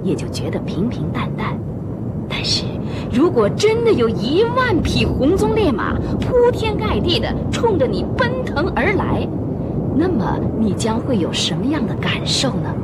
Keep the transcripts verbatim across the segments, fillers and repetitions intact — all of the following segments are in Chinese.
也就觉得平平淡淡。但是如果真的有一万匹红鬃烈马铺天盖地地冲着你奔腾而来，那么你将会有什么样的感受呢？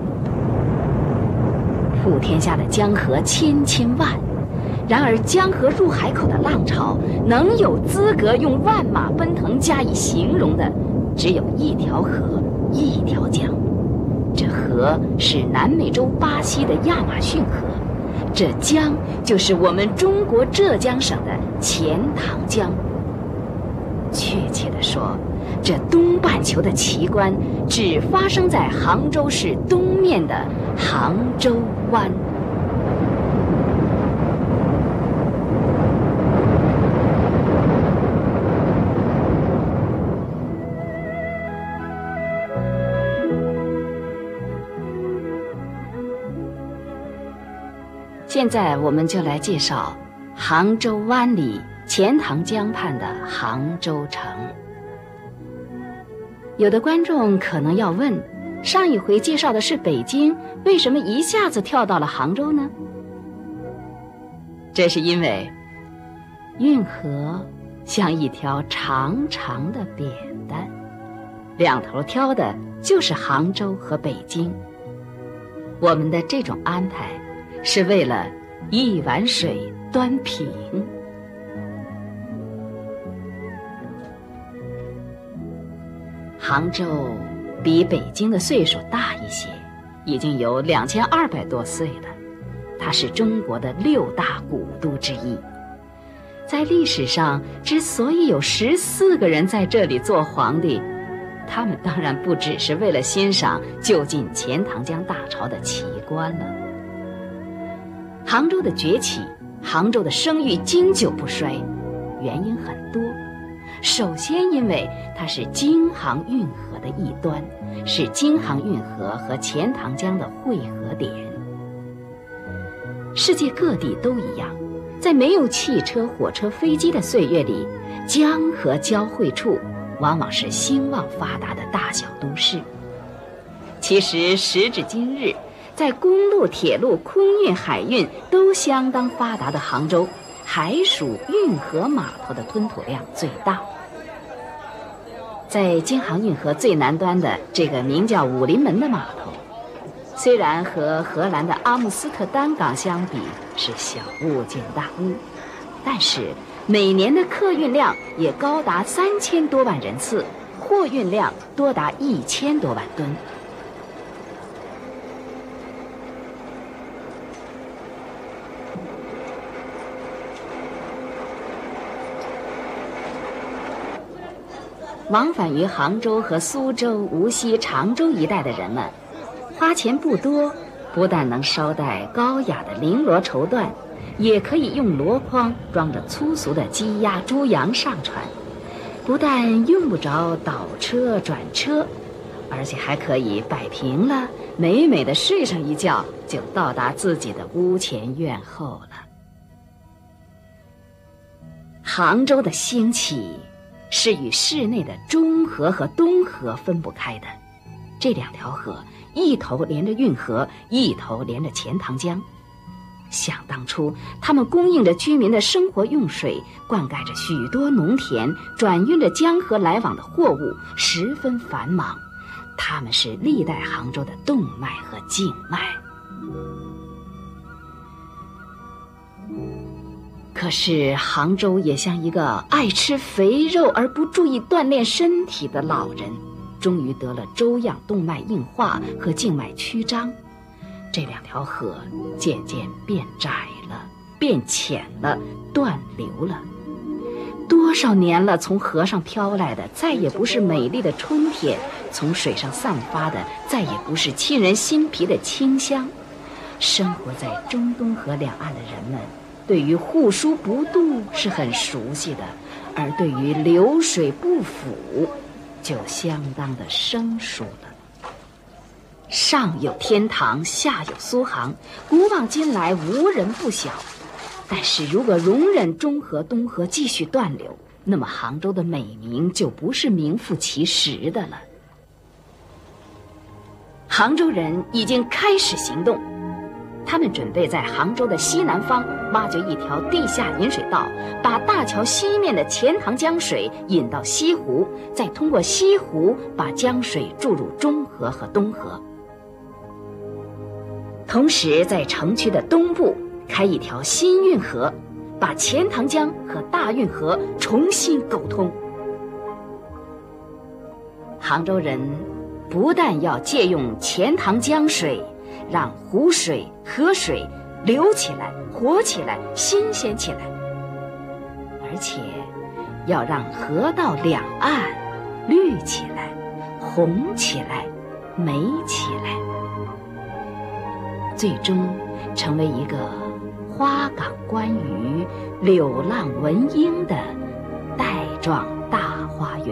普天下的江河千千万，然而江河入海口的浪潮，能有资格用万马奔腾加以形容的，只有一条河，一条江。这河是南美洲巴西的亚马逊河，这江就是我们中国浙江省的钱塘江。确切地说，这东半球的奇观只发生在杭州市东面的杭州湾。现在我们就来介绍杭州湾里钱塘江畔的杭州城。有的观众可能要问，上一回介绍的是北京，为什么一下子跳到了杭州呢？这是因为运河像一条长长的扁担，两头挑的就是杭州和北京。我们的这种安排是为了一碗水端平。杭州比北京的岁数大一些，已经有两千二百多岁了。它是中国的六大古都之一。在历史上，之所以有十四个人在这里做皇帝，他们当然不只是为了欣赏就近钱塘江大潮的奇观了。杭州的崛起，杭州的声誉经久不衰，原因很多。首先因为它是京杭运河的一端，是京杭运河和钱塘江的汇合点。世界各地都一样，在没有汽车、火车、飞机的岁月里，江河交汇处往往是兴旺发达的大小都市。其实时至今日，在公路、铁路、空运、海运都相当发达的杭州，还属运河码头的吞吐量最大。在京杭运河最南端的这个名叫武林门的码头，虽然和荷兰的阿姆斯特丹港相比是小巫见大巫，但是每年的客运量也高达三千多万人次，货运量多达一千多万吨。往返于杭州和苏州、无锡、常州一带的人们，花钱不多，不但能捎带高雅的绫罗绸缎，也可以用箩筐装着粗俗的鸡鸭猪羊上船，不但用不着倒车转车，而且还可以摆平了，美美的睡上一觉，就到达自己的屋前院后了。杭州的兴起是与市内的中河和东河分不开的，这两条河一头连着运河，一头连着钱塘江。想当初，他们供应着居民的生活用水，灌溉着许多农田，转运着江河来往的货物，十分繁忙。他们是历代杭州的动脉和静脉。可是杭州也像一个爱吃肥肉而不注意锻炼身体的老人，终于得了粥样动脉硬化和静脉曲张。这两条河渐渐变窄了，变浅了，断流了。多少年了，从河上飘来的再也不是美丽的春天，从水上散发的再也不是沁人心脾的清香。生活在中东河两岸的人们，对于护疏不渡是很熟悉的，而对于流水不腐就相当的生疏了。上有天堂，下有苏杭，古往今来无人不晓。但是如果容忍中河东河继续断流，那么杭州的美名就不是名副其实的了。杭州人已经开始行动， 他们准备在杭州的西南方挖掘一条地下引水道，把大桥西面的钱塘江水引到西湖，再通过西湖把江水注入中河和东河。同时在城区的东部开一条新运河，把钱塘江和大运河重新沟通。杭州人不但要借用钱塘江水，让湖水、河水流起来、活起来、新鲜起来，而且要让河道两岸绿起来、红起来、美起来，最终成为一个花港观鱼、柳浪闻莺的带状大花园。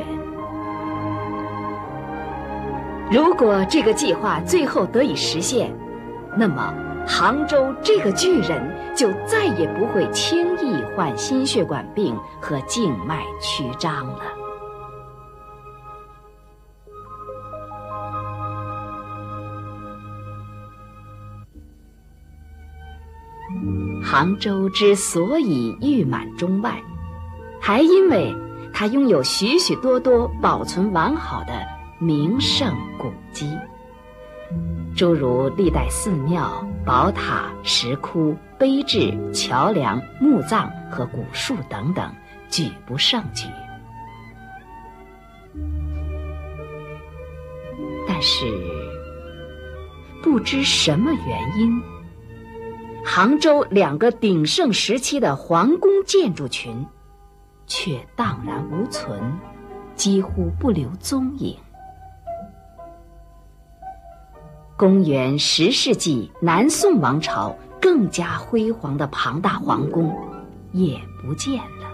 如果这个计划最后得以实现，那么杭州这个巨人就再也不会轻易患心血管病和静脉曲张了。杭州之所以誉满中外，还因为它拥有许许多多保存完好的名胜古迹，诸如历代寺庙、宝塔、石窟、碑志、桥梁、墓葬和古树等等，举不胜举。但是不知什么原因，杭州两个鼎盛时期的皇宫建筑群却荡然无存，几乎不留踪影。公元十世纪南宋王朝更加辉煌的庞大皇宫也不见了。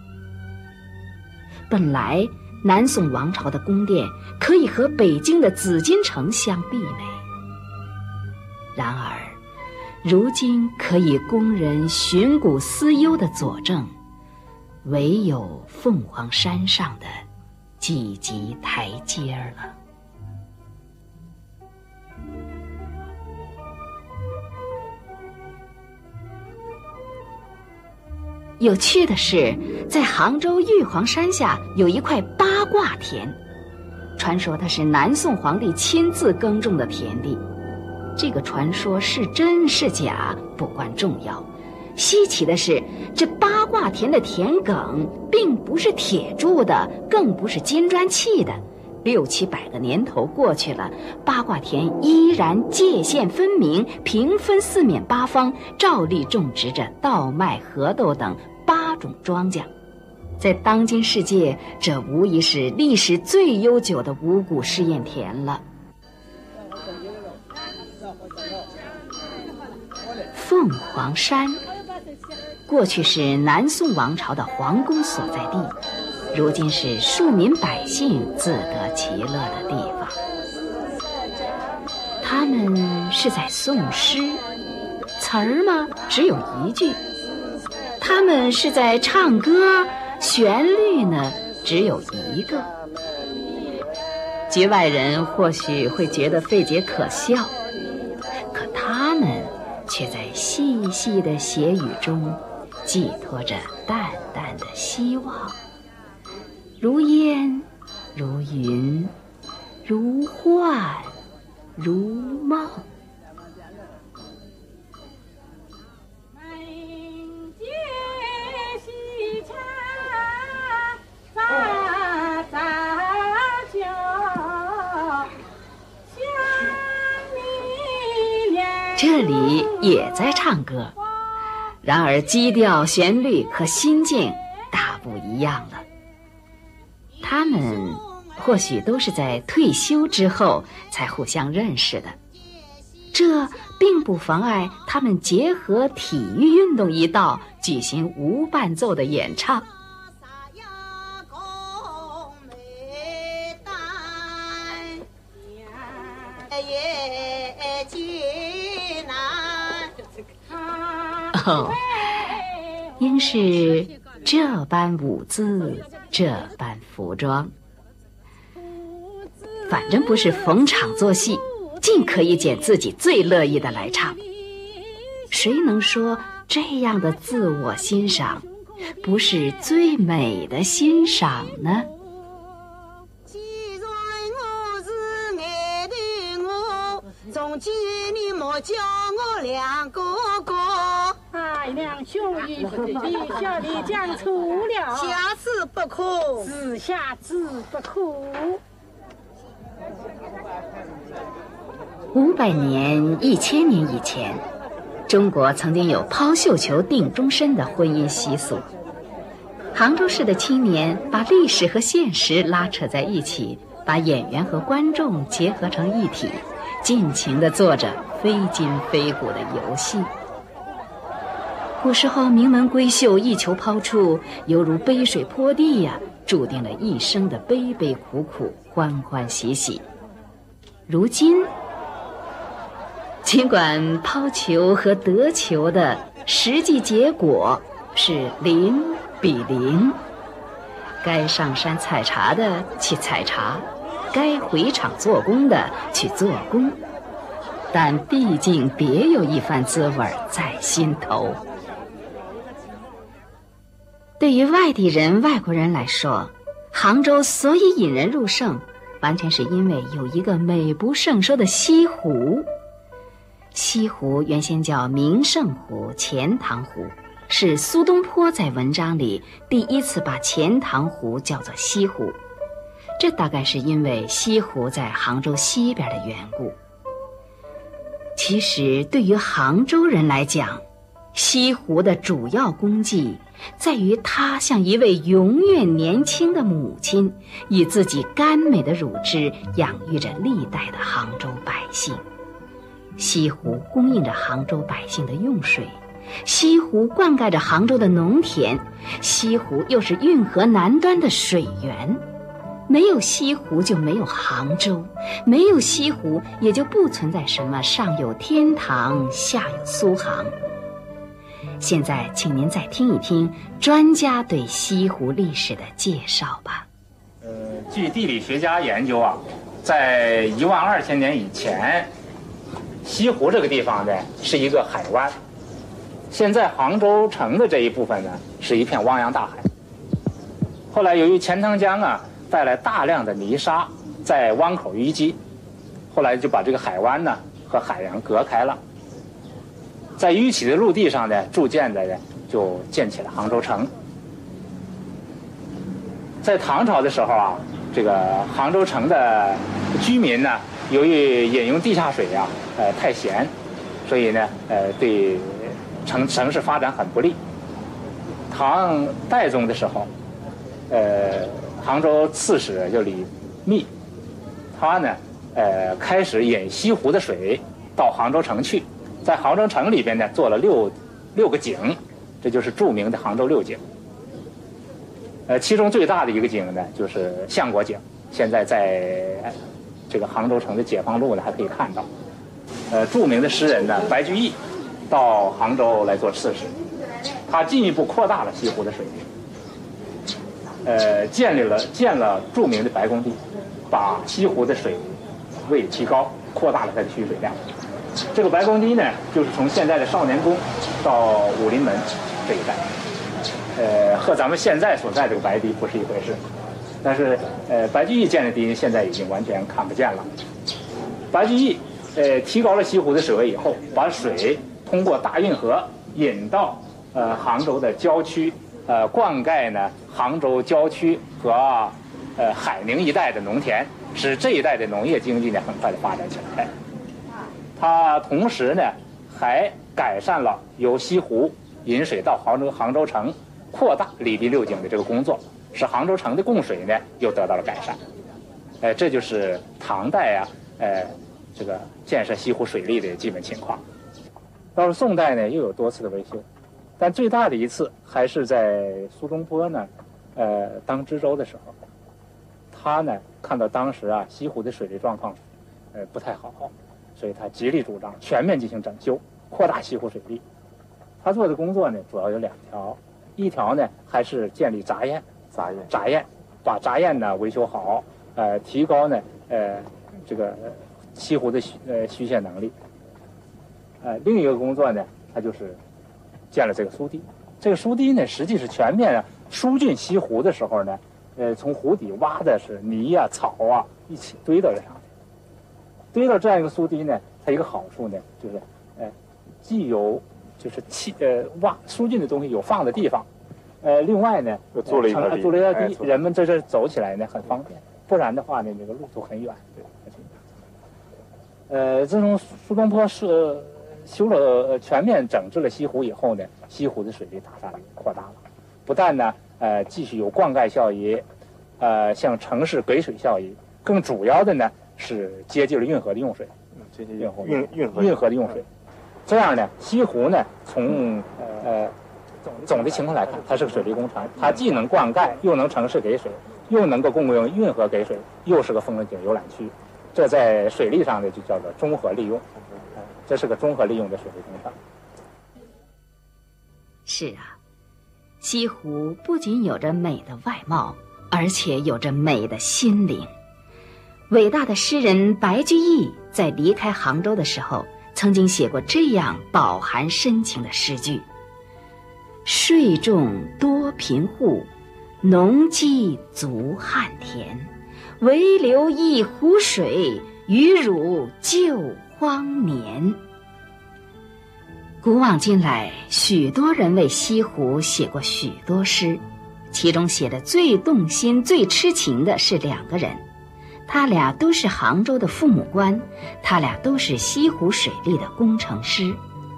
本来南宋王朝的宫殿可以和北京的紫禁城相媲美，然而如今可以供人寻古思幽的佐证，唯有凤凰山上的几级台阶了。有趣的是，在杭州玉皇山下有一块八卦田，传说它是南宋皇帝亲自耕种的田地。这个传说是真是假不关重要，稀奇的是，这八卦田的田埂并不是铁铸的，更不是金砖砌的。六七百个年头过去了，八卦田依然界限分明，平分四面八方，照例种植着稻麦、河豆等八种庄稼。在当今世界，这无疑是历史最悠久的五谷试验田了。凤凰山过去是南宋王朝的皇宫所在地，如今是庶民百姓自得其乐的地方。他们是在诵诗，词儿吗？只有一句。他们是在唱歌，旋律呢？只有一个。局外人或许会觉得费解可笑，可他们却在细细的血语中寄托着淡淡的希望，如烟，如云，如幻，如梦。这里也在唱歌，然而基调、旋律和心境大不一样了。他们或许都是在退休之后才互相认识的，这并不妨碍他们结合体育运动一道举行无伴奏的演唱。哦，应是这般舞姿，这般服装，反正不是逢场作戏，尽可以捡自己最乐意的来唱。 谁能说这样的自我欣赏不是最美的欣赏呢？ 既然我是爱的我，从今你莫叫我两哥哥。 哎，两兄弟，你小弟讲错了， 下次不可， 是下次不可。 五百年、一千年以前，中国曾经有抛绣球定终身的婚姻习俗。杭州市的青年把历史和现实拉扯在一起，把演员和观众结合成一体，尽情地做着非金非古的游戏。古时候名门闺秀一球抛出，犹如杯水泼地呀、啊，注定了一生的悲悲苦苦，欢欢喜喜。如今，尽管抛球和得球的实际结果是零比零，该上山采茶的去采茶，该回场做工的去做工，但毕竟别有一番滋味在心头。对于外地人、外国人来说，杭州所以引人入胜，完全是因为有一个美不胜收的西湖。西湖原先叫明胜湖、钱塘湖，是苏东坡在文章里第一次把钱塘湖叫做西湖，这大概是因为西湖在杭州西边的缘故。其实对于杭州人来讲，西湖的主要功绩在于它像一位永远年轻的母亲，以自己甘美的乳汁养育着历代的杭州百姓。西湖供应着杭州百姓的用水，西湖灌溉着杭州的农田，西湖又是运河南端的水源。没有西湖就没有杭州，没有西湖也就不存在什么上有天堂下有苏杭。现在请您再听一听专家对西湖历史的介绍吧。 呃，据地理学家研究啊，在一万二千年以前，西湖这个地方呢是一个海湾，现在杭州城的这一部分呢是一片汪洋大海。后来由于钱塘江啊带来大量的泥沙，在湾口淤积，后来就把这个海湾呢和海洋隔开了。在淤起的陆地上呢，逐渐的就建起了杭州城。在唐朝的时候啊，这个杭州城的居民呢，由于饮用地下水啊，呃太咸，所以呢，呃对城城市发展很不利。唐代宗的时候，呃杭州刺史就李密，他呢，呃开始引西湖的水到杭州城去。在杭州城里边呢，做了六六个井，这就是著名的杭州六井。呃，其中最大的一个井呢，就是相国井，现在在这个杭州城的解放路呢还可以看到。呃，著名的诗人呢，白居易到杭州来做刺史，他进一步扩大了西湖的水域，呃，建立了建了著名的白公堤，把西湖的水位提高，扩大了它的蓄水量。这个白公堤呢，就是从现在的少年宫到武林门这一带，呃，和咱们现在所在这个白堤不是一回事。但是，呃，白居易建的堤现在已经完全看不见了。白居易，呃，提高了西湖的水位以后，把水通过大运河引到呃杭州的郊区，呃，灌溉呢杭州郊区和呃海宁一带的农田，使这一带的农业经济呢很快的发展起来。它同时呢，还改善了由西湖引水到杭州杭州城，扩大里堤六井的这个工作，使杭州城的供水呢又得到了改善。呃，这就是唐代啊，呃，这个建设西湖水利的基本情况。到了宋代呢，又有多次的维修，但最大的一次还是在苏东坡呢，呃，当知州的时候，他呢看到当时啊西湖的水利状况，呃，不太好。所以他极力主张全面进行整修，扩大西湖水利。他做的工作呢，主要有两条，一条呢还是建立闸堰，闸堰，闸堰，把闸堰呢维修好，呃，提高呢呃这个西湖的蓄呃蓄泄能力。呃，另一个工作呢他就是建了这个苏堤。这个苏堤呢，实际是全面疏浚西湖的时候呢，呃，从湖底挖的是泥啊、草啊一起堆到这上面。堆到这样一个苏堤呢，它一个好处呢，就是呃，既有就是气呃挖疏浚的东西有放的地方，呃，另外呢， 又做了一条堤， 做了一条堤，人们在这走起来呢很方便。不然的话呢，这个路途很远。对，呃，自从苏东坡是修了全面整治了西湖以后呢，西湖的水力大大的扩大了，不但呢，呃，继续有灌溉效益，呃，向城市给水效益，更主要的呢是接济了运河的用水， 接济运运运河运河的用水。这样呢，西湖呢，从呃总的情况来看，它是个水利工程，它既能灌溉，又能城市给水，又能够供应运河给水，又是个风景游览区。这在水利上呢就叫做综合利用，这是个综合利用的水利工程。 是啊，西湖不仅有着美的外貌，而且有着美的心灵。伟大的诗人白居易在离开杭州的时候，曾经写过这样饱含深情的诗句：税种多贫户，农机足旱田，唯留一湖水，余汝救荒年。古往今来，许多人为西湖写过许多诗，其中写的最动心、最痴情的是两个人，他俩都是杭州的父母官，他俩都是西湖水利的工程师。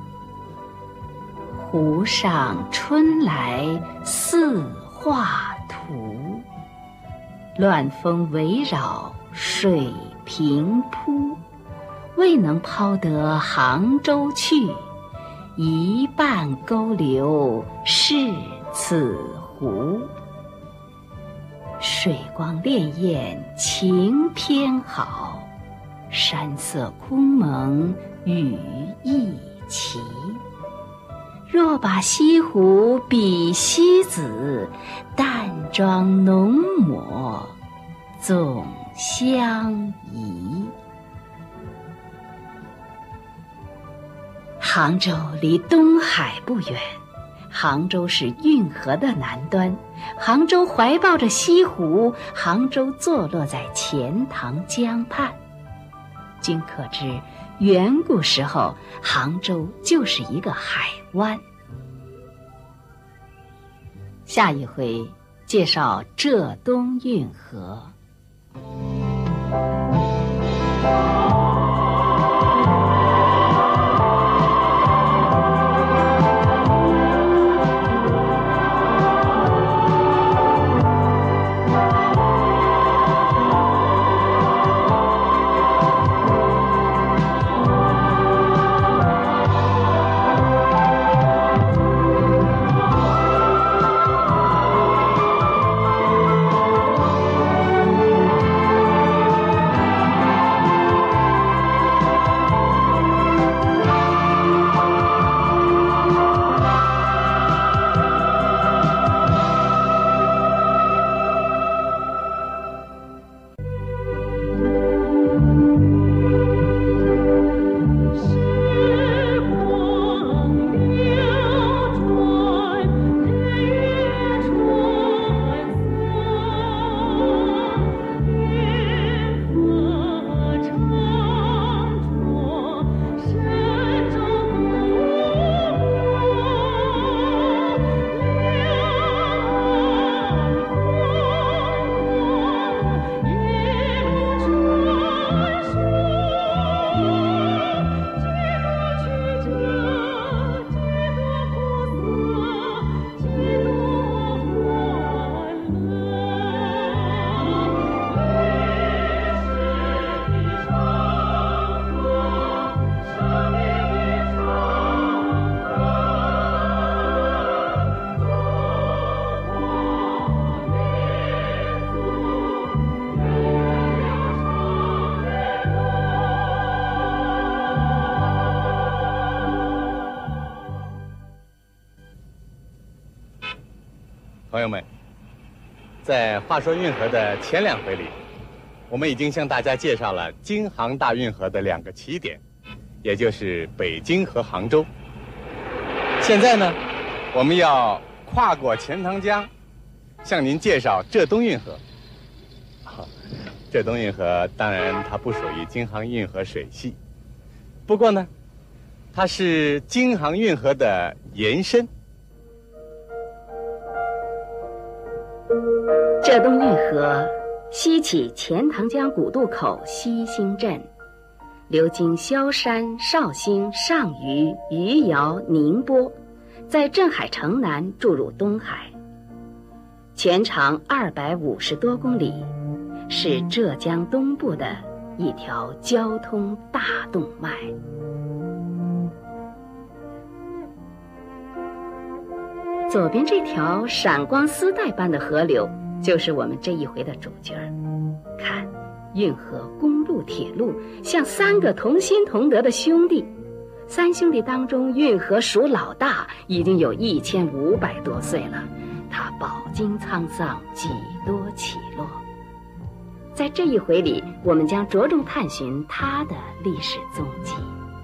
湖上春来似画图，乱风围绕水平铺，未能抛得杭州去，一半勾留是此湖。水光潋滟晴偏好，山色空蒙雨亦奇。若把西湖比西子，淡妆浓抹总相宜。杭州离东海不远，杭州是运河的南端，杭州怀抱着西湖，杭州坐落在钱塘江畔。均可知，远古时候杭州就是一个海湾。下一回介绍浙东运河。 朋友们，在《话说运河》的前两回里，我们已经向大家介绍了京杭大运河的两个起点，也就是北京和杭州。 现在呢，我们要跨过钱塘江，向您介绍浙东运河。浙东运河当然它不属于京杭运河水系，不过呢，它是京杭运河的延伸。 浙东运河西起钱塘江古渡口西兴镇，流经萧山、绍兴、上虞、余姚、宁波，在镇海城南注入东海，全长二百五十多公里，是浙江东部的一条交通大动脉。左边这条闪光丝带般的河流，就是我们这一回的主角。看，运河、公路、铁路像三个同心同德的兄弟。三兄弟当中，运河属老大，已经有一千五百多岁了。它饱经沧桑，几多起落。在这一回里，我们将着重探寻它的历史踪迹。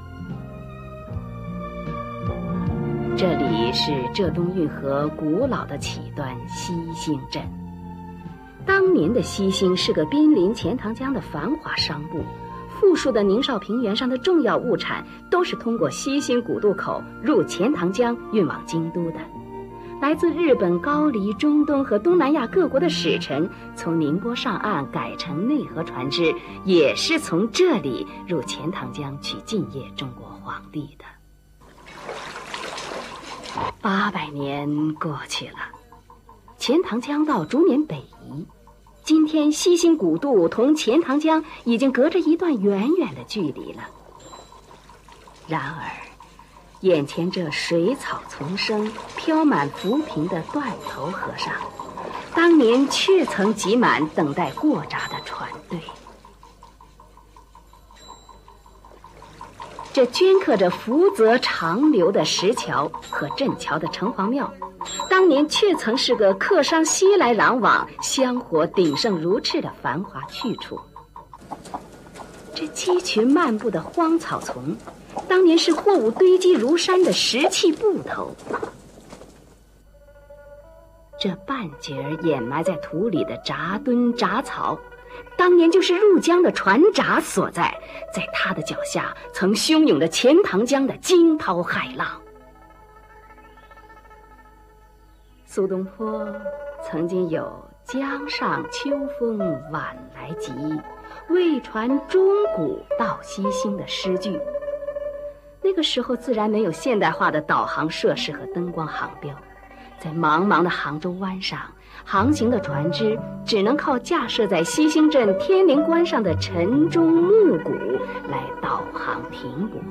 这里是浙东运河古老的起端西兴镇。当年的西兴是个濒临钱塘江的繁华商埠，富庶的宁绍平原上的重要物产都是通过西兴古渡口入钱塘江运往京都的。来自日本、高丽、中东和东南亚各国的使臣从宁波上岸改乘内河船只，也是从这里入钱塘江去进谒中国皇帝的。八百年过去了，钱塘江道逐年北移，今天西兴古渡同钱塘江已经隔着一段远远的距离了。然而眼前这水草丛生、飘满浮萍的断头河上，当年却曾挤满等待过闸的船队。这镌刻着福泽长流的石桥和镇桥的城隍庙，当年却曾是个客商熙来攘往、香火鼎盛如赤的繁华去处。这鸡群漫步的荒草丛，当年是货物堆积如山的石器埠头。这半截掩埋在土里的闸墩闸草，当年就是入江的船闸所在，在它的脚下曾汹涌着钱塘江的惊涛骇浪。苏东坡曾经有江上秋风晚来急，未传钟鼓到西兴的诗句。那个时候自然没有现代化的导航设施和灯光航标，在茫茫的杭州湾上，航行的船只只能靠架设在西兴镇天灵关上的晨钟暮鼓来导航停泊。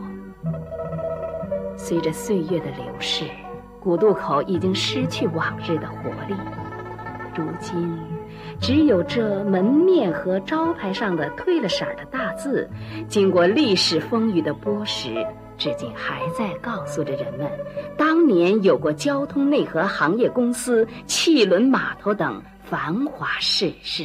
随着岁月的流逝，古渡口已经失去往日的活力，如今只有这门面和招牌上的褪了色的大字，经过历史风雨的剥蚀，至今还在告诉着人们，当年有过交通内河行业公司、汽轮码头等繁华世事。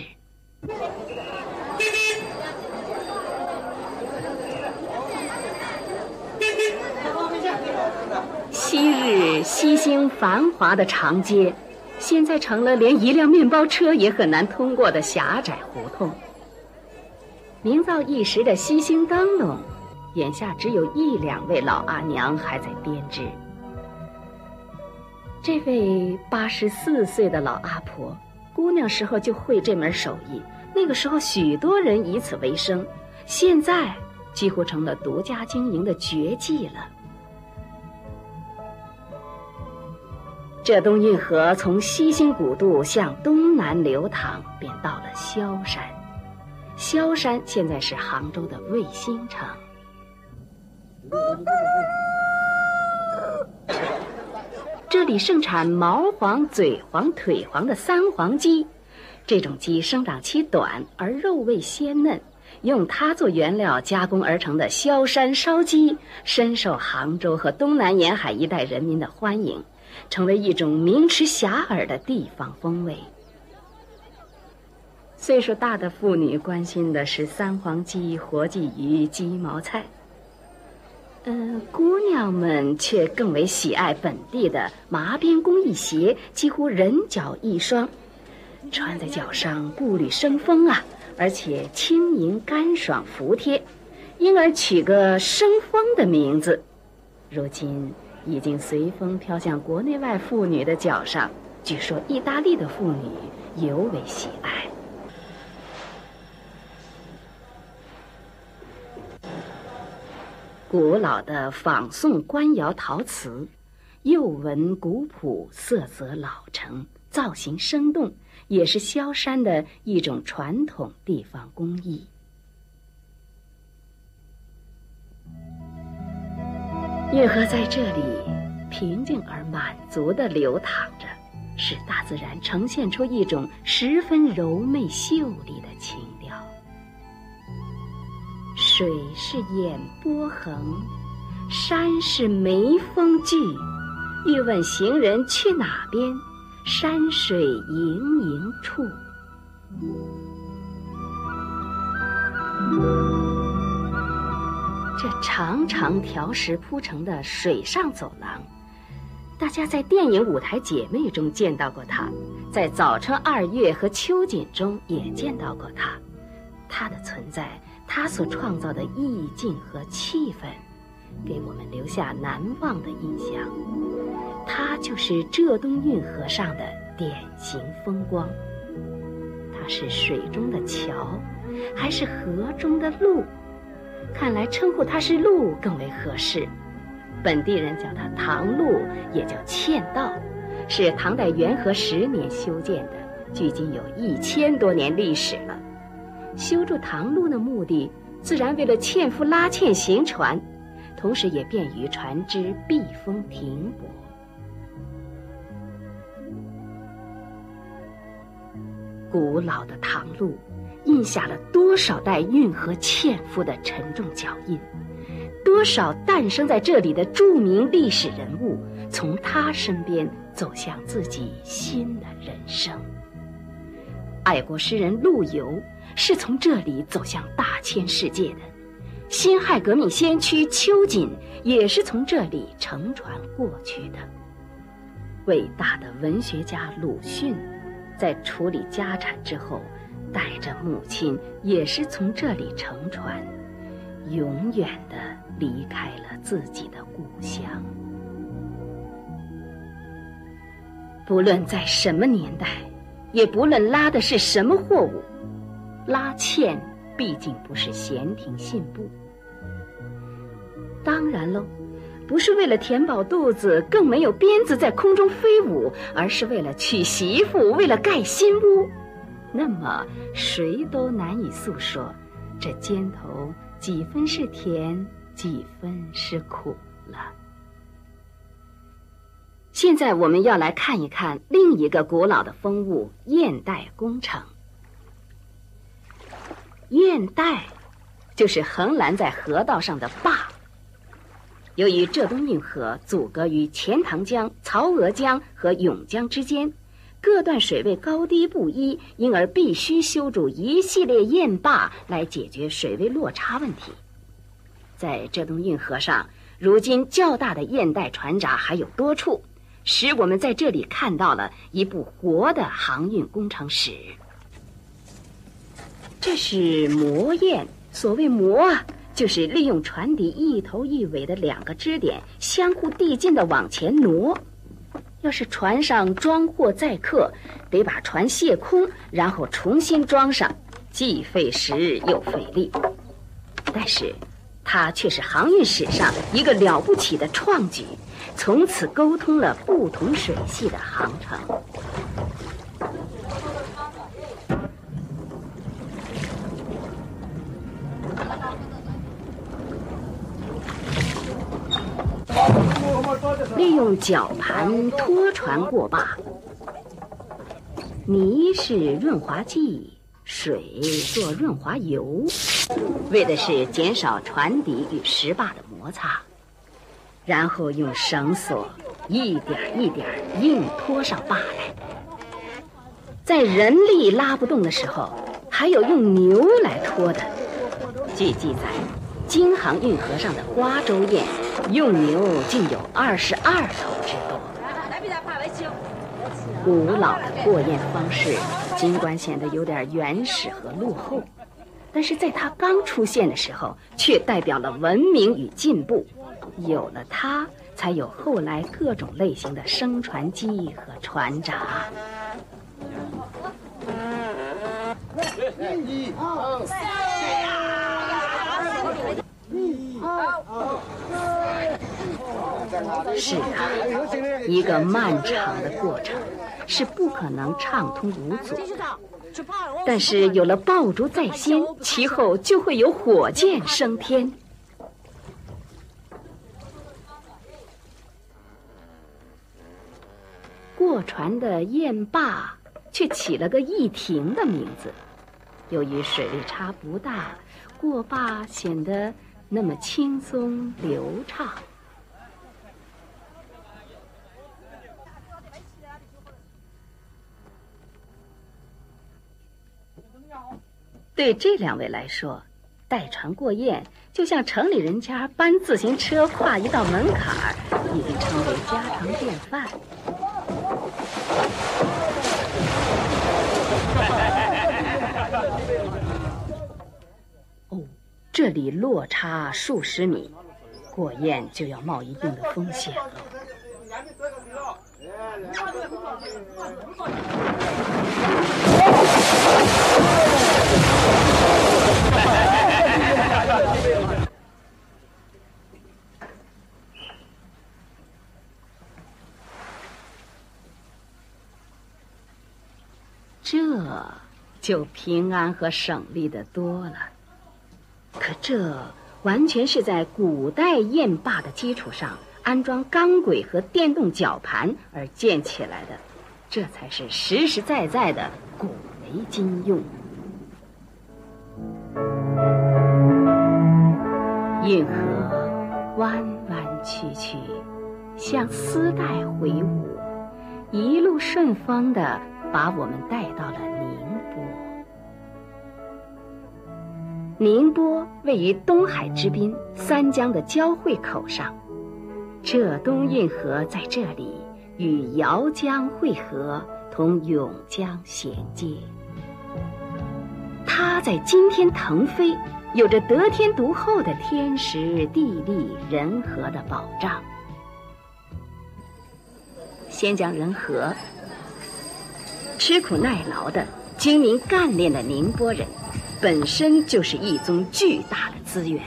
昔日西兴繁华的长街，现在成了连一辆面包车也很难通过的狭窄胡同。名噪一时的西兴灯笼，眼下只有一两位老阿娘还在编织。这位八十四岁的老阿婆，姑娘时候就会这门手艺，那个时候许多人以此为生，现在几乎成了独家经营的绝技了。浙东运河从西兴古渡向东南流淌，便到了萧山。萧山现在是杭州的卫星城。这里盛产毛黄、嘴黄、腿黄的三黄鸡，这种鸡生长期短而肉味鲜嫩，用它做原料加工而成的萧山烧鸡，深受杭州和东南沿海一带人民的欢迎，成为一种名驰遐迩的地方风味。岁数大的妇女关心的是三黄鸡、活鲫鱼、鸡毛菜。 呃，姑娘们却更为喜爱本地的麻边工艺鞋，几乎人脚一双，穿在脚上步履生风啊，而且轻盈干爽服帖，因而取个生风的名字。如今已经随风飘向国内外妇女的脚上，据说意大利的妇女尤为喜爱。古老的仿宋官窑陶瓷，釉纹古朴，色泽老成，造型生动，也是萧山的一种传统地方工艺。运河在这里平静而满足地流淌着，使大自然呈现出一种十分柔媚秀丽的情调。水是眼波横，山是眉峰聚，欲问行人去哪边，山水盈盈处。这长长条石铺成的水上走廊，大家在电影《舞台姐妹》中见到过它，在《早春二月》和《秋瑾》中也见到过它。它的存在，它所创造的意境和气氛，给我们留下难忘的印象。它就是浙东运河上的典型风光。它是水中的桥，还是河中的路？看来称呼它是路更为合适。本地人叫它唐路，也叫嵌道，是唐代元和十年修建的，距今有一千多年历史了。修筑唐路的目的，自然为了纤夫拉纤行船，同时也便于船只避风停泊。古老的唐路印下了多少代运河纤夫的沉重脚印，多少诞生在这里的著名历史人物，从他身边走向自己新的人生。爱国诗人陆游是从这里走向大千世界的，辛亥革命先驱秋瑾也是从这里乘船过去的。伟大的文学家鲁迅在处理家产之后，带着母亲也是从这里乘船，永远地离开了自己的故乡。不论在什么年代，也不论拉的是什么货物，拉纤毕竟不是闲庭信步。当然喽，不是为了填饱肚子，更没有鞭子在空中飞舞，而是为了娶媳妇，为了盖新屋。那么谁都难以诉说，这肩头几分是甜，几分是苦了。现在我们要来看一看另一个古老的风物——砚台工程。砚台就是横拦在河道上的坝。由于浙东运河阻隔于钱塘江、曹娥江和甬江之间，各段水位高低不一，因而必须修筑一系列砚坝来解决水位落差问题。在浙东运河上，如今较大的砚台船闸还有多处，使我们在这里看到了一部活的航运工程史。这是磨砚，所谓磨啊，就是利用船底一头一尾的两个支点相互递进的往前挪。要是船上装货载客，得把船卸空，然后重新装上，既费时日又费力。但是它却是航运史上一个了不起的创举，从此沟通了不同水系的航程。利用绞盘拖船过坝，泥是润滑剂，水做润滑油，为的是减少船底与石坝的摩擦，然后用绳索一点一点硬拖上坝来。在人力拉不动的时候，还有用牛来拖的。据记载， 京杭运河上的瓜州堰，用牛竟有二十二头之多。古老的过堰方式，尽管显得有点原始和落后，但是在它刚出现的时候，却代表了文明与进步。有了它，才有后来各种类型的升船机和船闸。是啊，一个漫长的过程，是不可能畅通无阻。但是有了爆竹在先，其后就会有火箭升天。过船的堰坝却起了个驿亭的名字，由于水力差不大，过坝显得那么轻松流畅。对这两位来说，带船过堰就像城里人家搬自行车跨一道门槛儿，已经成为家常便饭。哦，这里落差数十米，过堰就要冒一定的风险了。这就平安和省力的多了。可这完全是在古代堰坝的基础上安装钢轨和电动绞盘而建起来的，这才是实实在在的古为今用。运河弯弯曲曲，像丝带挥舞，一路顺风的把我们带到了宁波。宁波位于东海之滨，三江的交汇口上，浙东运河在这里与姚江汇合，同永江衔接。它在今天腾飞，有着得天独厚的天时地利人和的保障。先讲人和，吃苦耐劳的精明干练的宁波人，本身就是一宗巨大的资源。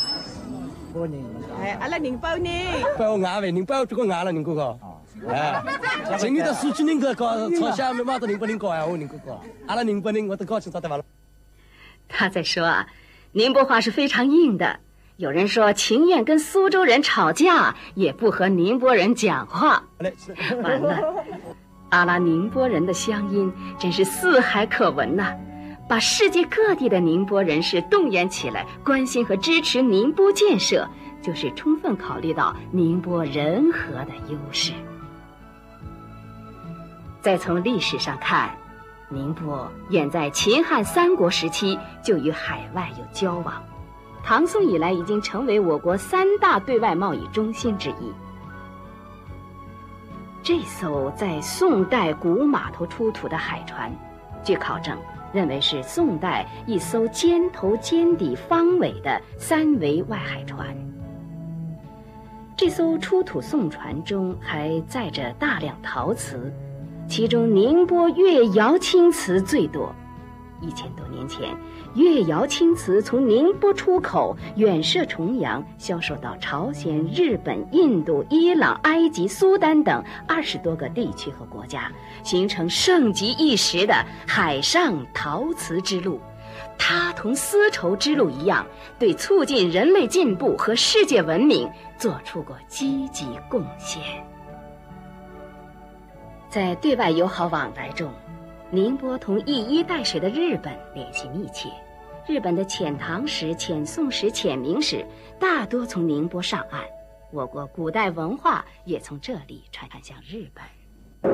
哎，阿拉宁波呢？ 包牙喂，宁波这个牙了，宁哥哥。哎，今年的数据宁哥哥，朝下面嘛到宁波宁高呀，我宁哥哥，阿拉宁波人我都高兴，咋得完了？ 他在说啊，宁波话是非常硬的。有人说情愿跟苏州人吵架，也不和宁波人讲话。完了，阿拉宁波人的乡音真是四海可闻呐、啊，把世界各地的宁波人士动员起来，关心和支持宁波建设，就是充分考虑到宁波人和的优势。再从历史上看，宁波远在秦汉三国时期就与海外有交往，唐宋以来已经成为我国三大对外贸易中心之一。这艘在宋代古码头出土的海船，据考证认为是宋代一艘尖头尖底方尾的三桅外海船。这艘出土宋船中还载着大量陶瓷，其中宁波越窑青瓷最多。一千多年前，越窑青瓷从宁波出口，远涉重洋，销售到朝鲜、日本、印度、伊朗、埃及、苏丹等二十多个地区和国家，形成盛极一时的海上陶瓷之路。它同丝绸之路一样，对促进人类进步和世界文明做出过积极贡献。在对外友好往来中，宁波同一衣带水的日本联系密切。日本的遣唐使、遣宋使、遣明使大多从宁波上岸，我国古代文化也从这里传向日本。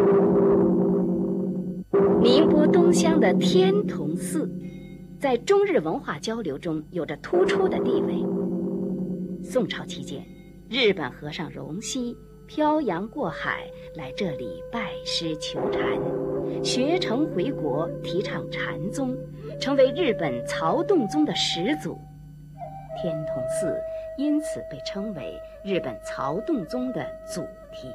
宁波东乡的天童寺在中日文化交流中有着突出的地位。 宋朝期间，日本和尚荣西漂洋过海来这里拜师求禅，学成回国，提倡禅宗，成为日本曹洞宗的始祖。天童寺因此被称为日本曹洞宗的祖庭。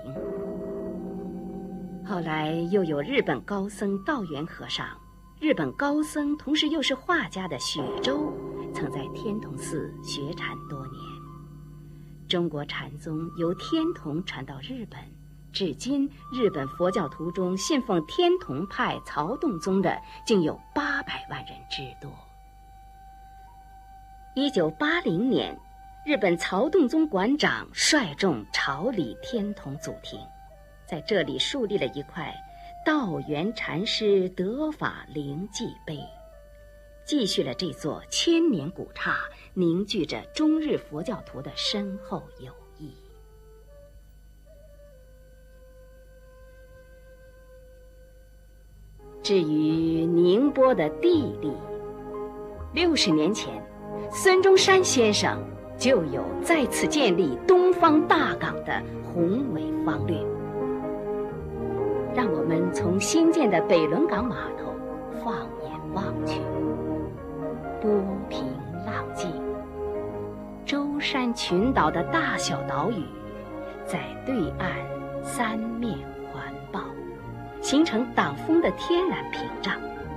后来又有日本高僧道元和尚，日本高僧同时又是画家的雪舟，曾在天童寺学禅多年。中国禅宗由天童传到日本，至今日本佛教徒中信奉天童派曹洞宗的竟有八百万人之多。一九八零年，日本曹洞宗馆长率众朝礼天童祖庭，在这里树立了一块道元禅师得法灵迹碑，继续了这座千年古刹凝聚着中日佛教徒的深厚友谊。至于宁波的地利，六十年前孙中山先生就有再次建立东方大港的宏伟方略。让我们从新建的北仑港码头放眼望去，波平浪静，舟山群岛的大小岛屿在对岸三面环抱，形成挡风的天然屏障。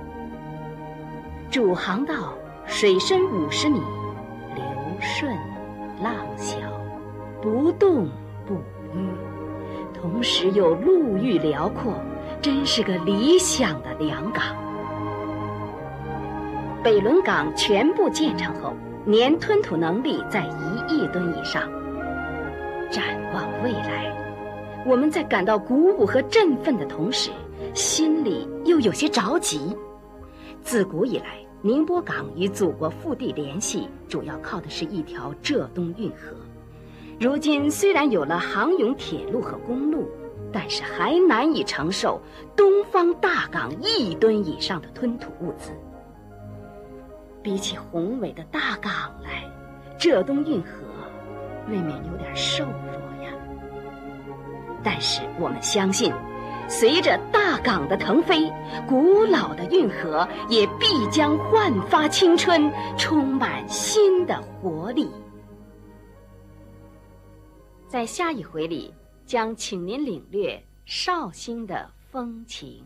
主航道水深五十米，流顺浪小，不动不淤，同时又陆域辽阔，真是个理想的良港。北仑港全部建成后，年吞吐能力在一亿吨以上。展望未来，我们在感到鼓舞和振奋的同时，心里又有些着急。自古以来，宁波港与祖国腹地联系主要靠的是一条浙东运河。如今虽然有了航勇铁路和公路，但是还难以承受东方大港亿吨以上的吞吐物资。比起宏伟的大港来，浙东运河未免有点瘦弱呀。但是我们相信，随着大港的腾飞，古老的运河也必将焕发青春，充满新的活力。在下一回里，将请您领略绍兴的风情。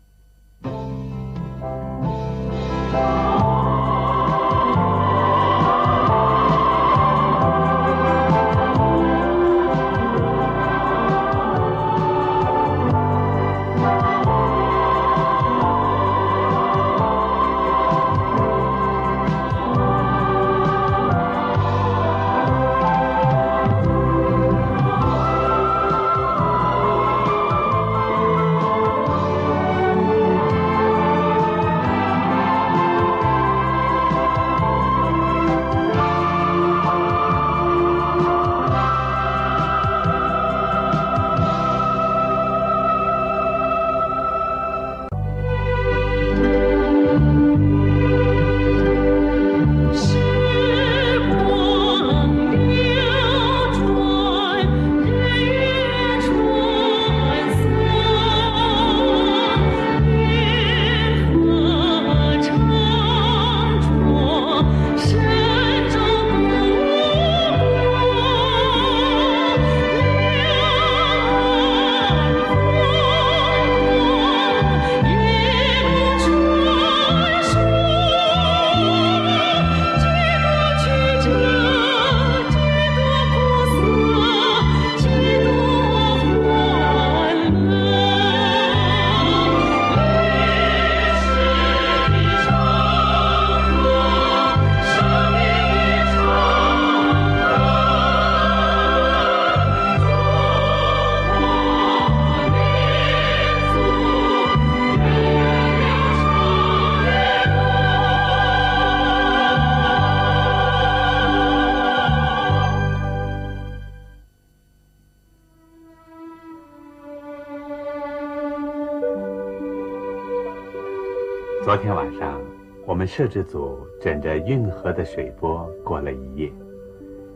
昨天晚上，我们摄制组枕着运河的水波过了一夜。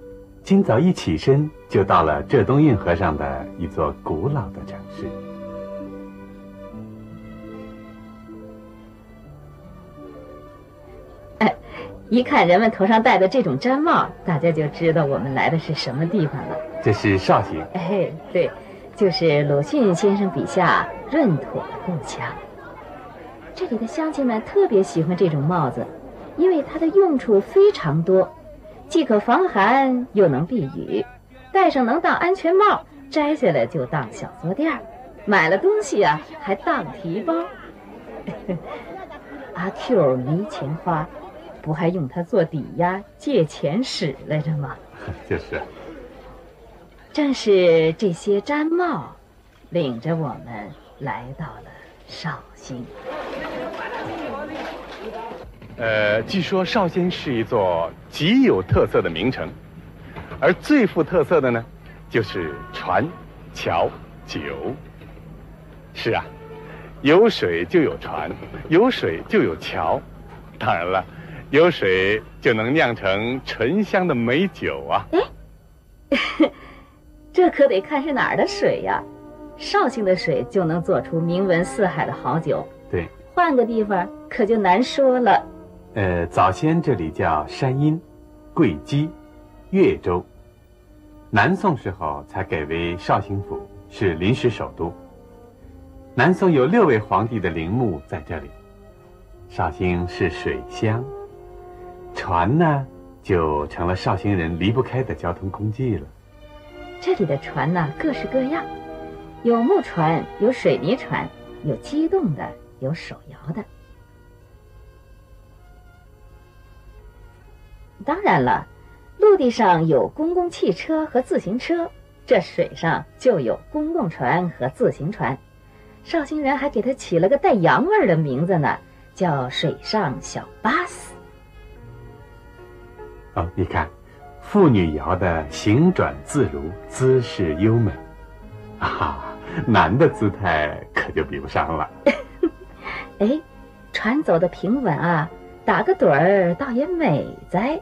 今早一起身，就到了浙东运河上的一座古老的城市。 哎，一看人们头上戴的这种毡帽，大家就知道我们来的是什么地方了。 这是绍兴。 哎，对，就是鲁迅先生笔下闰土的故乡。这里的乡亲们特别喜欢这种帽子，因为它的用处非常多，既可防寒又能避雨，戴上能当安全帽，摘下来就当小坐垫，买了东西啊还当提包。阿 Q 没钱花，不还用它做抵押借钱使来着吗？ 就是。 正是这些毡帽领着我们来到了绍兴。 呃，据说绍兴是一座极有特色的名城，而最富特色的呢，就是船、桥、酒。是啊，有水就有船，有水就有桥，当然了，有水就能酿成醇香的美酒啊。 哎，这可得看是哪儿的水呀。绍兴的水就能做出名闻四海的好酒， 对， 换个地方可就难说了。 呃，早先这里叫山阴、贵基、越州，南宋时候才改为绍兴府，是临时首都。南宋有六位皇帝的陵墓在这里。绍兴是水乡，船呢就成了绍兴人离不开的交通工具了。 这里的船呢各式各样，有木船，有水泥船，有机动的，有手摇的。当然了，陆地上有公共汽车和自行车，这水上就有公共船和自行船。绍兴人还给它起了个带洋味儿的名字呢，叫水上小巴士。 哦，你看，妇女摇的行转自如，姿势优美，啊，男的姿态可就比不上了。 哎，船走得平稳啊，打个盹儿倒也美哉。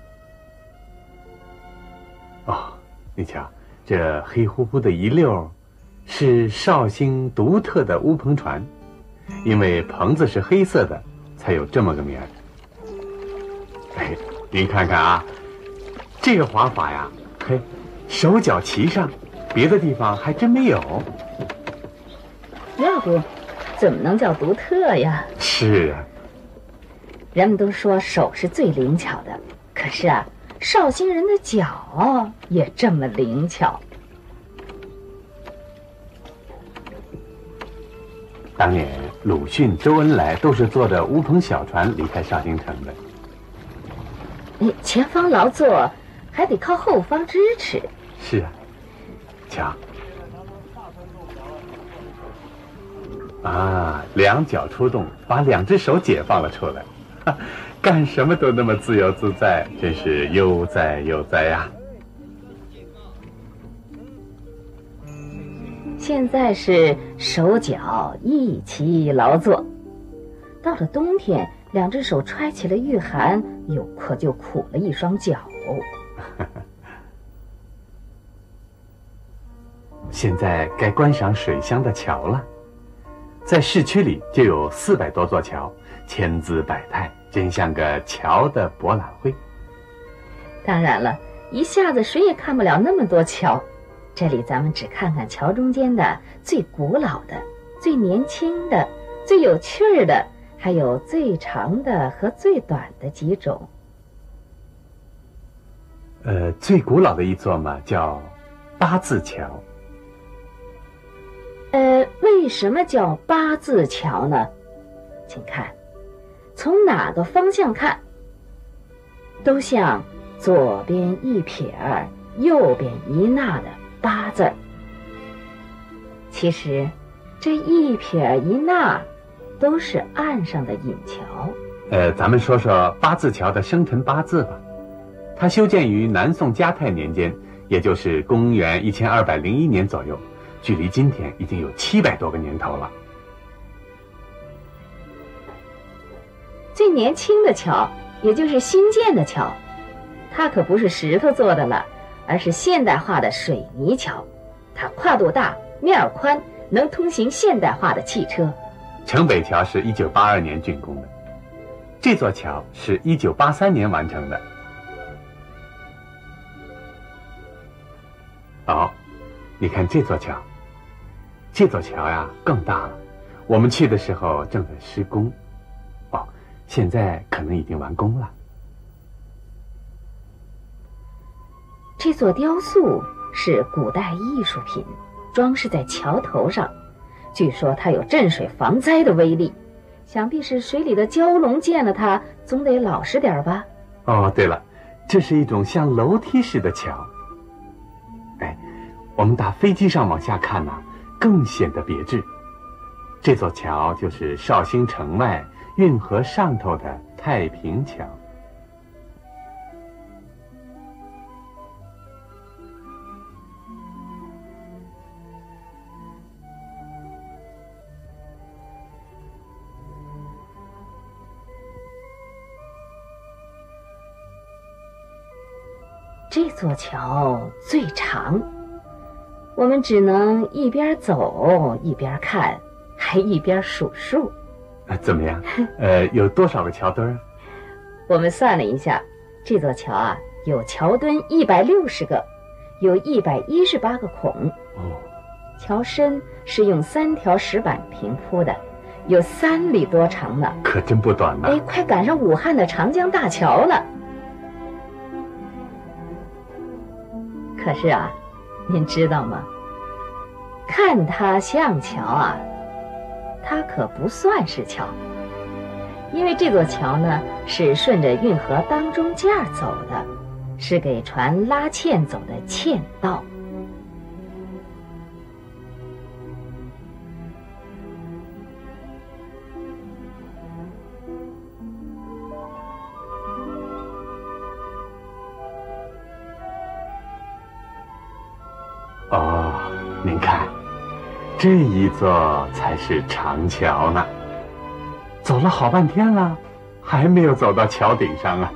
哦，你瞧，这黑乎乎的一溜是绍兴独特的乌篷船，因为棚子是黑色的，才有这么个名儿。哎，您看看啊，这个划法呀，嘿，手脚齐上，别的地方还真没有。 要不怎么能叫独特呀？ 是啊， 人们都说手是最灵巧的，可是啊，绍兴人的脚也这么灵巧。 当年鲁迅、周恩来都是坐着乌篷小船离开绍兴城的。 你前方劳作，还得靠后方支持。 是啊，瞧，啊，两脚出动，把两只手解放了出来，哈，干什么都那么自由自在，真是悠哉悠哉呀。 现在是手脚一齐劳作，到了冬天，两只手揣起了御寒，又可就苦了一双脚。 现在该观赏水乡的桥了，在市区里就有四百多座桥，千姿百态，真像个桥的博览会。 当然了，一下子谁也看不了那么多桥，这里咱们只看看桥中间的最古老的、最年轻的、最有趣儿的，还有最长的和最短的几种。 呃，最古老的一座嘛，叫八字桥。 呃，为什么叫八字桥呢？请看，从哪个方向看，都像左边一撇儿，右边一捺的八字儿。其实，这一撇一捺都是岸上的引桥。 呃，咱们说说八字桥的生辰八字吧。它修建于南宋嘉泰年间，也就是公元一千二百零一年左右，距离今天已经有七百多个年头了。 最年轻的桥，也就是新建的桥，它可不是石头做的了， 而是现代化的水泥桥，它跨度大，面儿宽，能通行现代化的汽车。 城北桥是一九八二年竣工的，这座桥是一九八三年完成的。哦，你看这座桥，这座桥呀更大了。我们去的时候正在施工，哦，现在可能已经完工了。 这座雕塑是古代艺术品，装饰在桥头上，据说它有镇水防灾的威力，想必是水里的蛟龙见了它，总得老实点吧。 哦，对了，这是一种像楼梯式的桥。哎，我们打飞机上往下看呢、啊，更显得别致。这座桥就是绍兴城外运河上头的太平桥。 这座桥最长，我们只能一边走一边看，还一边数数。 啊，怎么样？呃，有多少个桥墩啊？ 我们算了一下，这座桥啊，有桥墩一百六十个，有一百一十八个孔。 哦， 桥身是用三条石板平铺的，有三里多长呢。 可真不短呢。 哎，快赶上武汉的长江大桥了。可是啊，您知道吗？看它像桥啊，它可不算是桥，因为这座桥呢是顺着运河当中间走的，是给船拉纤走的纤道。 哦，您看，这一座才是长桥呢。走了好半天了，还没有走到桥顶上啊。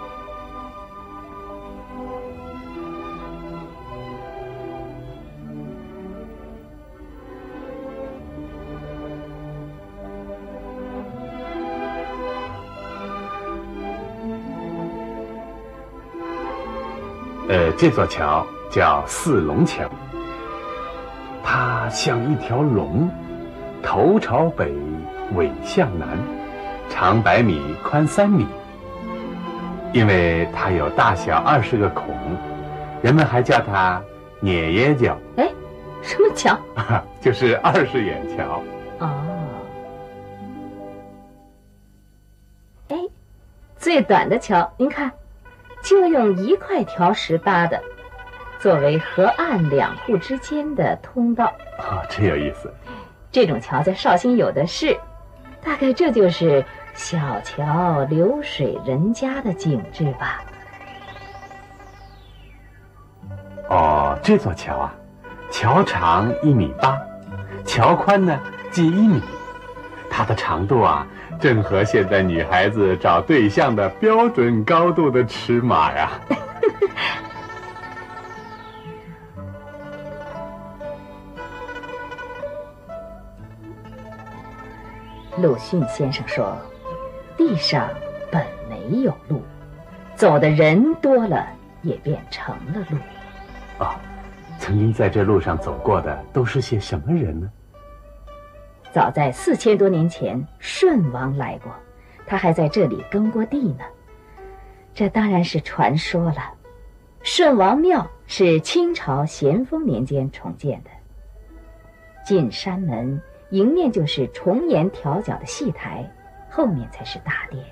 呃，这座桥叫四龙桥，它像一条龙，头朝北，尾向南，长百米，宽三米。因为它有大小二十个孔，人们还叫它碾耶桥。 哎，什么桥？ 就是二十眼桥。 哦。哎，最短的桥，您看，就用一块条石搭的，作为河岸两户之间的通道。 哦，真有意思。 这种桥在绍兴有的是，大概这就是小桥流水人家的景致吧。 哦，这座桥啊，桥长一米八，桥宽呢近一米，它的长度啊，正合现在女孩子找对象的标准高度的尺码呀。 鲁迅先生说，地上本没有路，走的人多了，也便成了路。 哦，曾经在这路上走过的都是些什么人呢？ 早在四千多年前，舜王来过，他还在这里耕过地呢。这当然是传说了。舜王庙是清朝咸丰年间重建的，进山门迎面就是重檐挑角的戏台，后面才是大殿。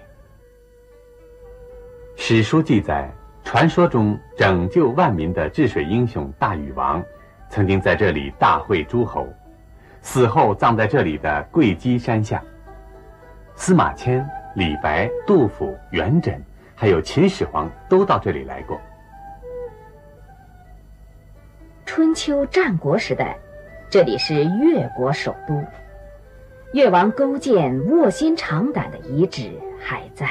史书记载，传说中拯救万民的治水英雄大禹王，曾经在这里大会诸侯，死后葬在这里的桂基山下。司马迁、李白、杜甫、元稹，还有秦始皇都到这里来过。 春秋战国时代，这里是越国首都，越王勾践卧薪尝胆的遗址还在。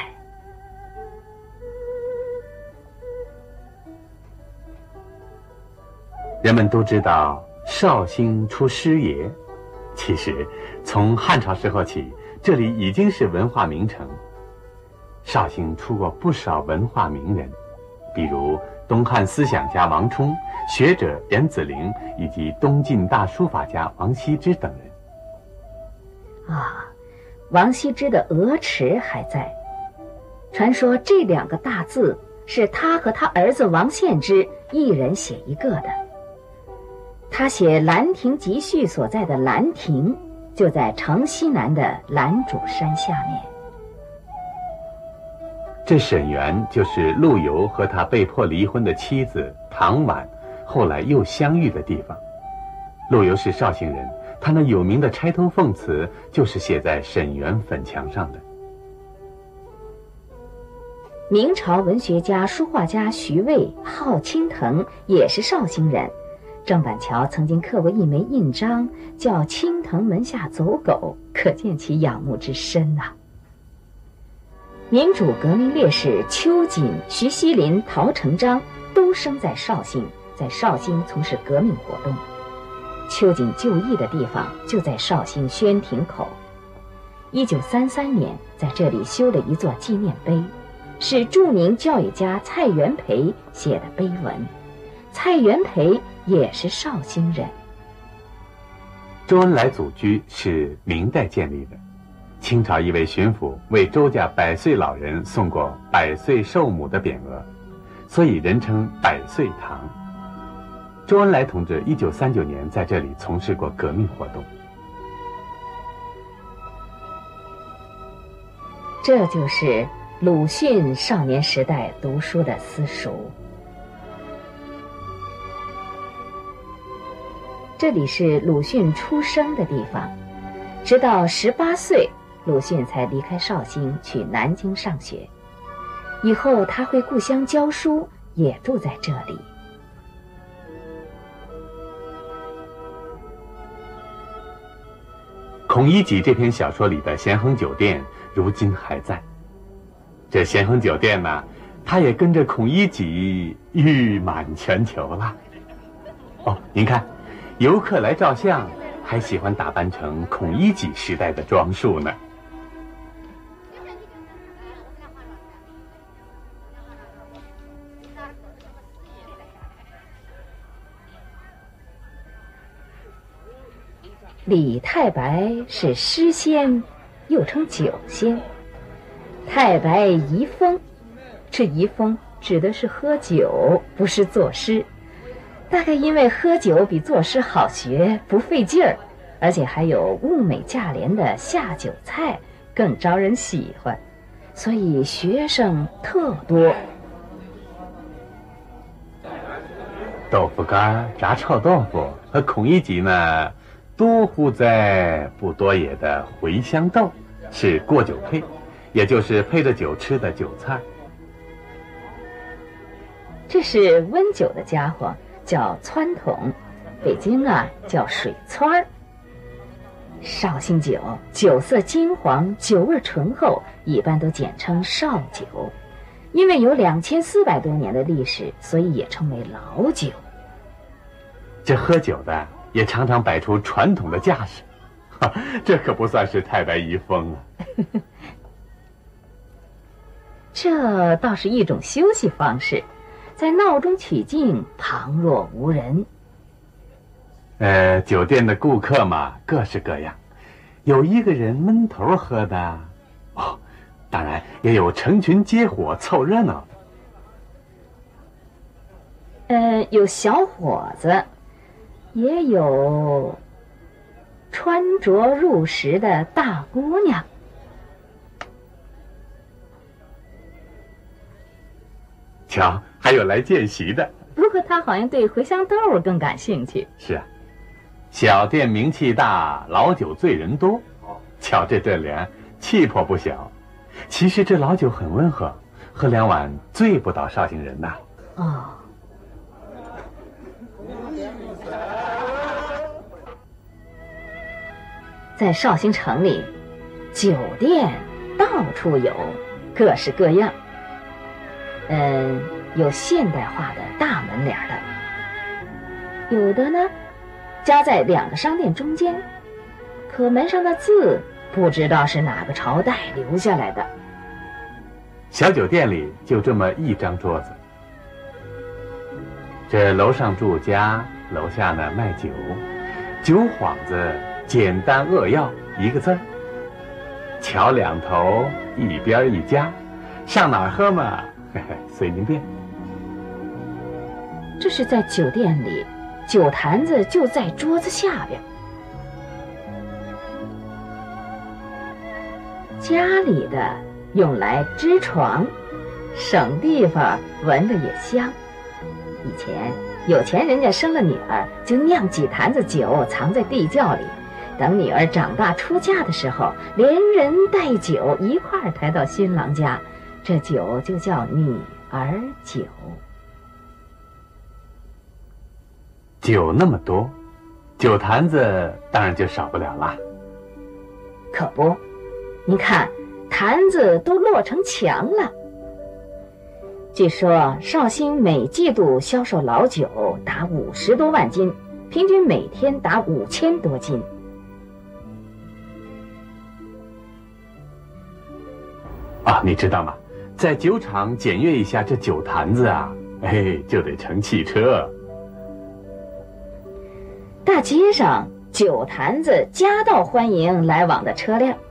人们都知道绍兴出师爷，其实从汉朝时候起，这里已经是文化名城。绍兴出过不少文化名人，比如东汉思想家王充、学者严子陵以及东晋大书法家王羲之等人。 啊，王羲之的鹅池还在，传说这两个大字是他和他儿子王献之一人写一个的。他写《兰亭集序》所在的兰亭，就在城西南的兰主山下面。 这沈园就是陆游和他被迫离婚的妻子唐婉后来又相遇的地方。陆游是绍兴人，他那有名的《钗头凤》词就是写在沈园粉墙上的。 明朝文学家、书画家徐渭号青藤，也是绍兴人。郑板桥曾经刻过一枚印章，叫《青藤门下走狗》，可见其仰慕之深呐、啊。民主革命烈士秋瑾、徐锡麟、陶成章都生在绍兴，在绍兴从事革命活动。秋瑾就义的地方就在绍兴宣亭口。一九三三年，在这里修了一座纪念碑，是著名教育家蔡元培写的碑文。蔡元培也是绍兴人。 周恩来祖居是明代建立的，清朝一位巡抚为周家百岁老人送过百岁寿母的匾额，所以人称百岁堂。周恩来同志一九三九年在这里从事过革命活动。 这就是鲁迅少年时代读书的私塾。这里是鲁迅出生的地方，直到十八岁，鲁迅才离开绍兴去南京上学。以后他回故乡教书，也住在这里。 孔乙己这篇小说里的咸亨酒店如今还在。这咸亨酒店呢，他也跟着孔乙己誉满全球了。哦，您看，游客来照相，还喜欢打扮成孔乙己时代的装束呢。 李太白是诗仙，又称酒仙。太白遗风，这遗风指的是喝酒，不是作诗。大概因为喝酒比作诗好学，不费劲儿，而且还有物美价廉的下酒菜，更招人喜欢，所以学生特多。 豆腐干、炸臭豆腐和孔乙己呢，多乎在不多也的茴香豆，是过酒配，也就是配着酒吃的酒菜。 这是温酒的家伙，叫汆桶，北京啊叫水汆儿。绍兴酒酒色金黄，酒味醇厚，一般都简称绍酒。因为有两千四百多年的历史，所以也称为老酒。 这喝酒的也常常摆出传统的架势，这可不算是太白遗风啊。 这倒是一种休息方式，在闹中取静，旁若无人。 呃，酒店的顾客嘛，各式各样，有一个人闷头喝的，哦，当然也有成群结伙凑热闹的。呃，有小伙子，也有穿着入时的大姑娘。 瞧，还有来见习的。 不过他好像对茴香豆更感兴趣。 是啊，小店名气大，老酒醉人多。瞧这对联，气魄不小。其实这老酒很温和，喝两碗醉不倒绍兴人呐。 哦。在绍兴城里，酒店到处有，各式各样。嗯，有现代化的大门脸的， 有的呢夹在两个商店中间，可门上的字不知道是哪个朝代留下来的。 小酒店里就这么一张桌子，这楼上住家，楼下呢卖酒，酒幌子简单扼要，一个字儿，桥两头一边一家，上哪儿喝嘛，嘿嘿，随您便。 这是在酒店里，酒坛子就在桌子下边。家里的用来支床，省地方，闻着也香。以前有钱人家生了女儿，就酿几坛子酒藏在地窖里，等女儿长大出嫁的时候，连人带酒一块儿抬到新郎家，这酒就叫女儿酒。 酒那么多，酒坛子当然就少不了啦。 可不，您看坛子都落成墙了。据说绍兴每季度销售老酒达五十多万斤，平均每天达五千多斤。 啊，你知道吗？在酒厂检阅一下这酒坛子啊，哎，就得乘汽车。 大街上酒坛子夹道欢迎来往的车辆。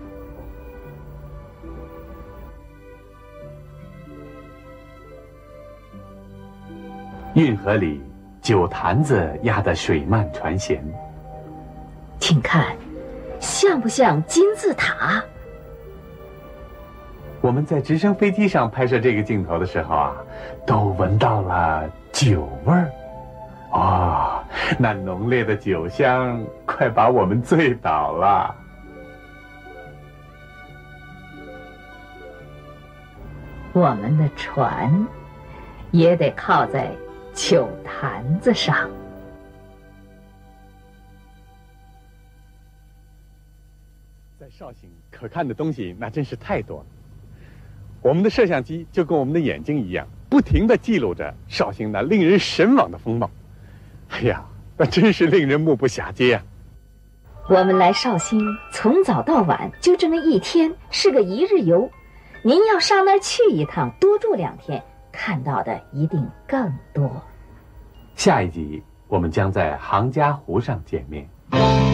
运河里酒坛子压得水漫船舷， 请看，像不像金字塔？ 我们在直升飞机上拍摄这个镜头的时候啊，都闻到了酒味儿。哦，那浓烈的酒香快把我们醉倒了。 我们的船也得靠在酒坛子上。 在绍兴可看的东西那真是太多了，我们的摄像机就跟我们的眼睛一样，不停地记录着绍兴那令人神往的风貌。哎呀，那真是令人目不暇接啊！ 我们来绍兴从早到晚就这么一天，是个一日游。您要上那儿去一趟，多住两天，看到的一定更多。 下一集我们将在杭嘉湖上见面。